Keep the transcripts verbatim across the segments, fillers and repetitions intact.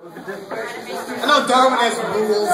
I know Darwin has rules.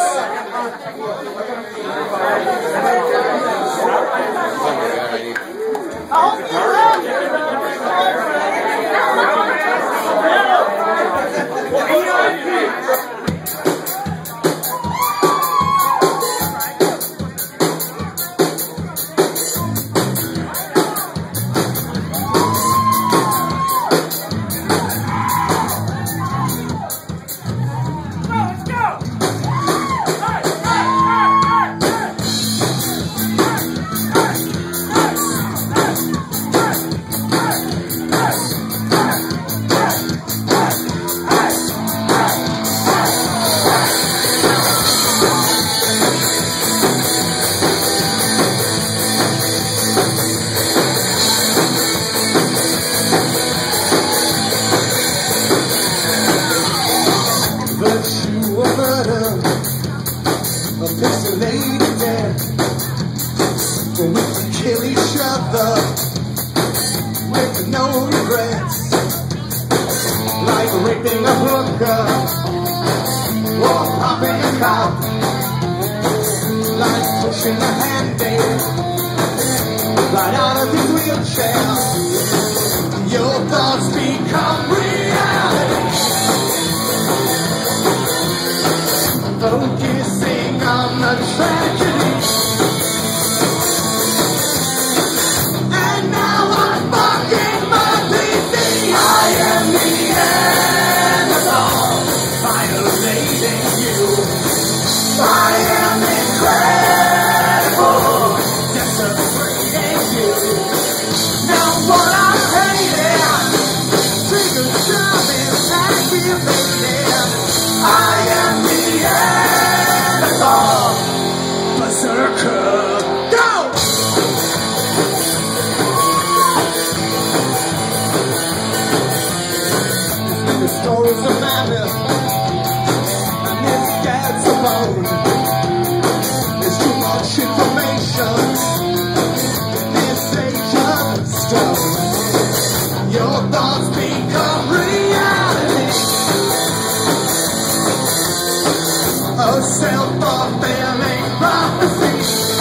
Kill each other with no regrets, like raping a hooker or popping a cop, like pushing a handmaid right out of his wheelchair. Your thoughts become reality, focusing on the tragedy. Self-fulfilling prophecy.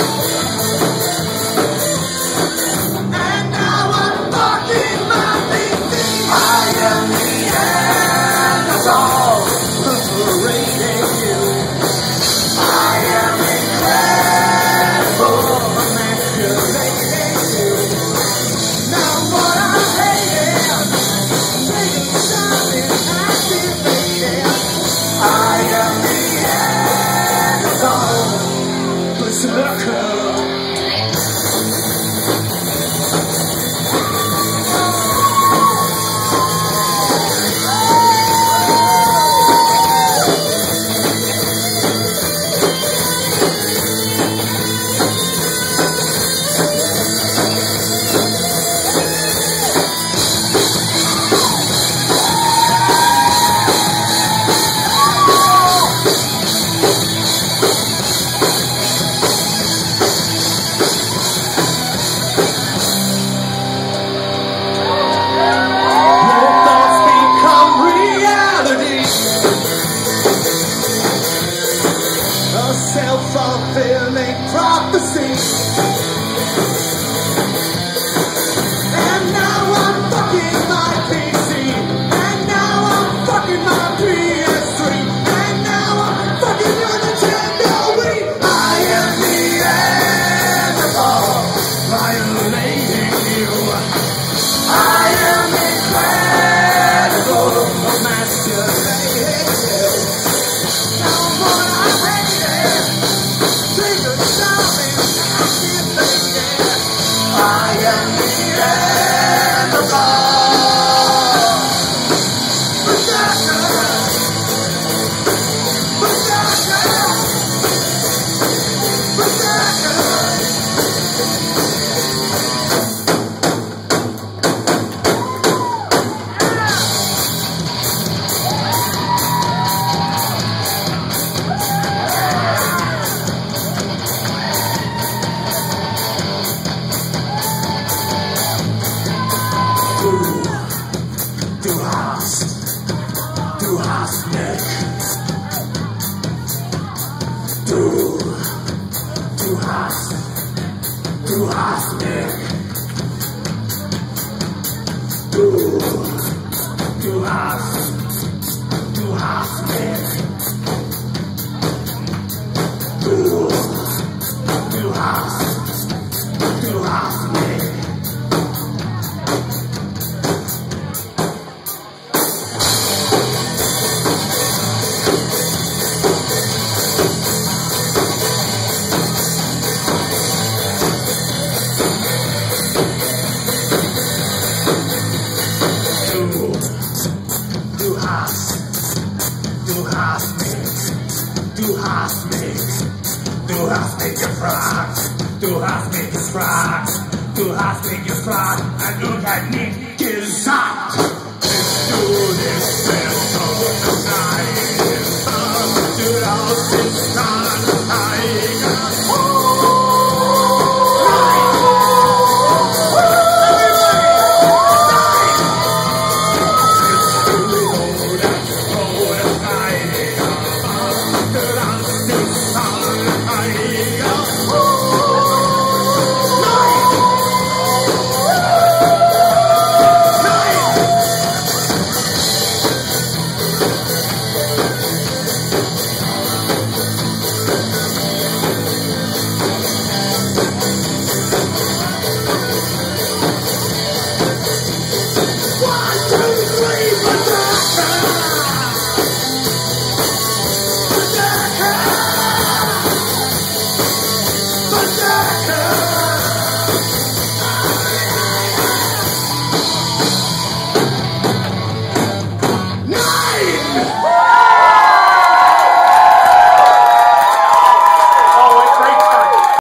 And now I'm fucking my thinking. I am the Neanderthal, liberating you. I am incredible, emasculating you. Now what I hated, taking time is activated. I am the circle. Self-fulfilling prophecy. And now I'm fucking my P C. And now I'm fucking my P S three. And now I'm fucking your Nintendo Wii. I am the Neanderthal, violating you. I am incredible, emasculating you. Now what I hate is take a time and hast mich. Du, du hast, du hast mich. Du, du hast, du hast mich. Du, du hast, du hast mich. Du hast, du hast mich, du hast mich, du hast mich gefragt, du hast mich gefragt, du hast mich gefragt, und hat nicht gesagt, bist du nicht besser, nein, du darfst nicht sein.